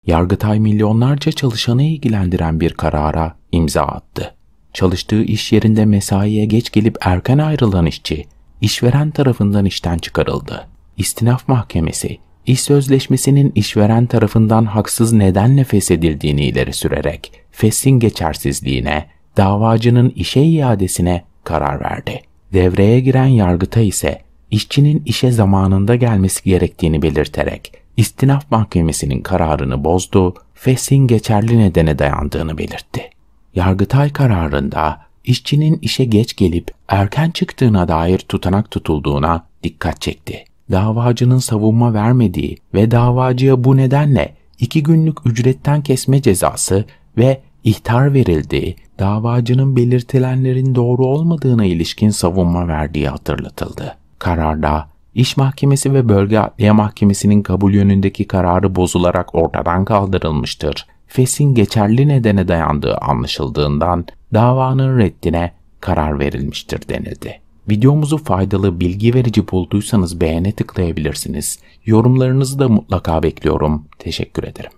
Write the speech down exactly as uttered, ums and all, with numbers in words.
Yargıtay milyonlarca çalışanı ilgilendiren bir karara imza attı. Çalıştığı iş yerinde mesaiye geç gelip erken ayrılan işçi, işveren tarafından işten çıkarıldı. İstinaf Mahkemesi, iş sözleşmesinin işveren tarafından haksız nedenle feshedildiğini ileri sürerek feshin geçersizliğine, davacının işe iadesine karar verdi. Devreye giren Yargıtay ise işçinin işe zamanında gelmesi gerektiğini belirterek İstinaf Mahkemesi'nin kararını bozdu, feshin geçerli nedene dayandığını belirtti. Yargıtay kararında işçinin işe geç gelip erken çıktığına dair tutanak tutulduğuna dikkat çekti. Davacının savunma vermediği ve davacıya bu nedenle iki günlük ücretten kesme cezası ve ihtar verildiği, davacının belirtilenlerin doğru olmadığına ilişkin savunma verdiği hatırlatıldı. Kararda İş Mahkemesi ve Bölge Adliye Mahkemesi'nin kabul yönündeki kararı bozularak ortadan kaldırılmıştır. Feshin geçerli nedene dayandığı anlaşıldığından davanın reddine karar verilmiştir denildi. Videomuzu faydalı, bilgi verici bulduysanız beğene tıklayabilirsiniz. Yorumlarınızı da mutlaka bekliyorum. Teşekkür ederim.